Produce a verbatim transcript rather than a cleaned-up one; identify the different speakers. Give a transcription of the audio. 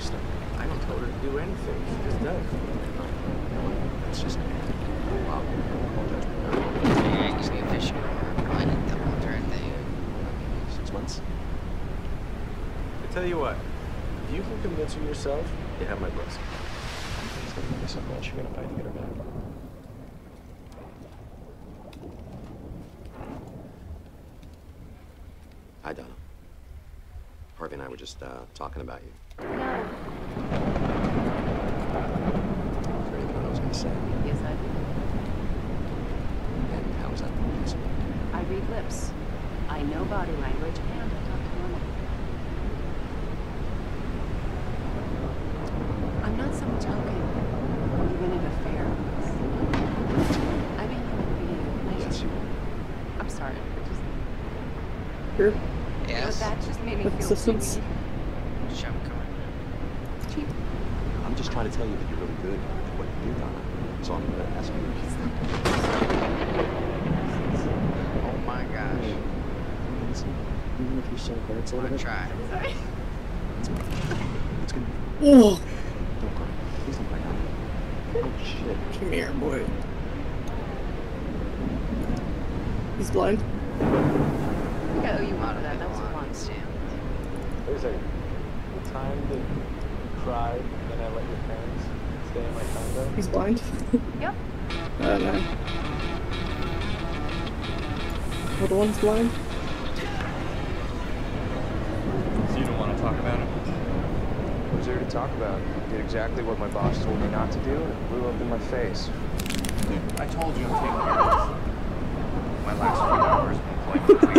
Speaker 1: stuff.
Speaker 2: I don't tell her to do anything. She just does.
Speaker 1: It's just... Wow. I apologize.
Speaker 3: Yeah, he's gonna fish her. Probably didn't tell her thing.
Speaker 1: Six months?
Speaker 2: I tell you what, if you can convince her yourself, you have my blessing.
Speaker 1: He's gonna give me some match. You're gonna fight to get her back.
Speaker 4: Hi, Donna. Harvey and I were just uh, talking about you.
Speaker 5: No.
Speaker 4: Is there anything I was going to say?
Speaker 5: Yes, I do.
Speaker 4: And how is that possible?
Speaker 5: I read lips. I know body language, and I talk to women. I'm not some token or even an affair. I mean, human being. I
Speaker 4: Yes,
Speaker 5: just,
Speaker 4: you
Speaker 5: I'm sorry. I just,
Speaker 6: Sure.
Speaker 3: Yes.
Speaker 5: that just made me feel
Speaker 6: Assistance.
Speaker 5: cheated.
Speaker 3: Jump coming.
Speaker 5: Cheap.
Speaker 4: I'm just trying to tell you that you're really good at what you do, Donna. That's all I'm going to ask you.
Speaker 3: Oh my gosh.
Speaker 6: Even if you still hurts a
Speaker 3: I'm
Speaker 6: little
Speaker 3: gonna
Speaker 6: bit.
Speaker 3: try.
Speaker 4: It's good.
Speaker 6: Oh,
Speaker 4: Don't cry. Please don't cry, Donna. Oh, shit.
Speaker 6: come here, boy. He's blind.
Speaker 5: I owe you one for that. That was a once.
Speaker 2: Wait a second. The time that you cried and then I let your parents stay in my condo?
Speaker 6: He's blind.
Speaker 5: Yep.
Speaker 6: I don't know. Other one's blind.
Speaker 7: So you don't want to talk about it?
Speaker 8: What's there to talk about? I did exactly what my boss told me not to do, and it blew up in my face.
Speaker 7: I told you I'm taking care of this. My last few hours been playing between